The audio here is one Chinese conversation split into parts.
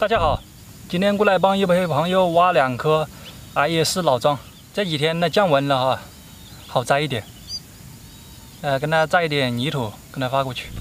大家好，今天过来帮一位朋友挖2颗阿叶氏老桩。这几天呢降温了哈，好栽一点。跟他摘一点泥土，跟他发过去。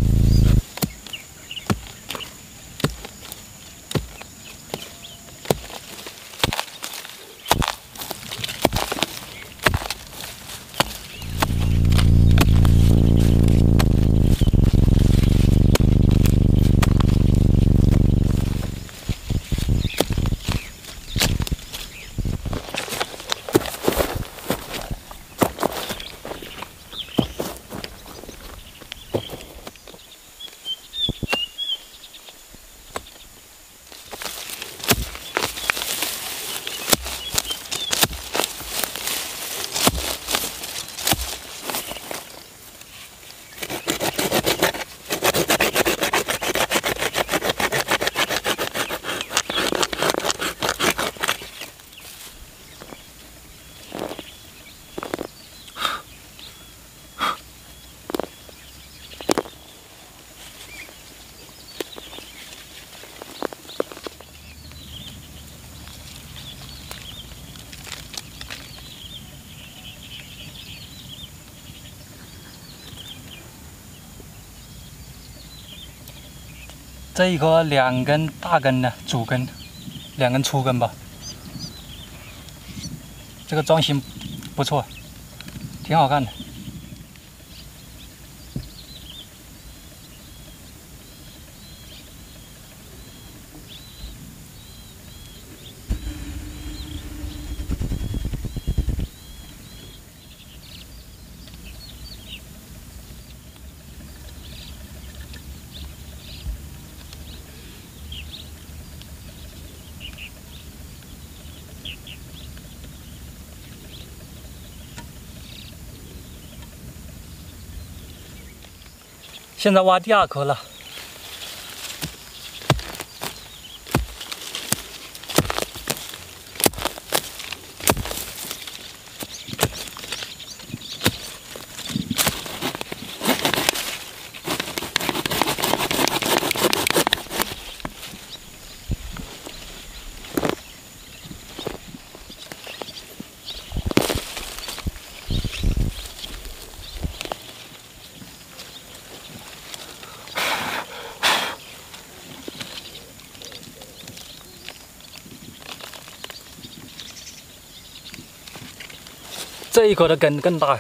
这一颗2根大根的主根，2根粗根吧。这个桩型不错，挺好看的。现在挖第2颗了。这一颗的根更大。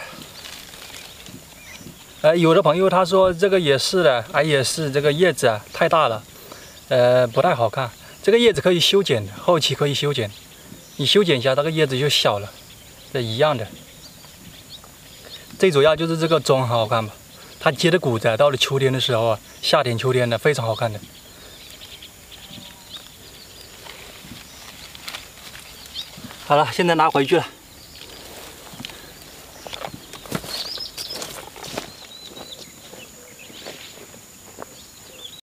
有的朋友他说这个也是的，也是这个叶子啊太大了，不太好看。这个叶子可以修剪，后期可以修剪，你修剪一下，这个叶子就小了，这一样的。最主要就是这个桩好看吧，它结的谷子到了秋天的时候啊，夏天、秋天的非常好看的。好了，现在拿回去了。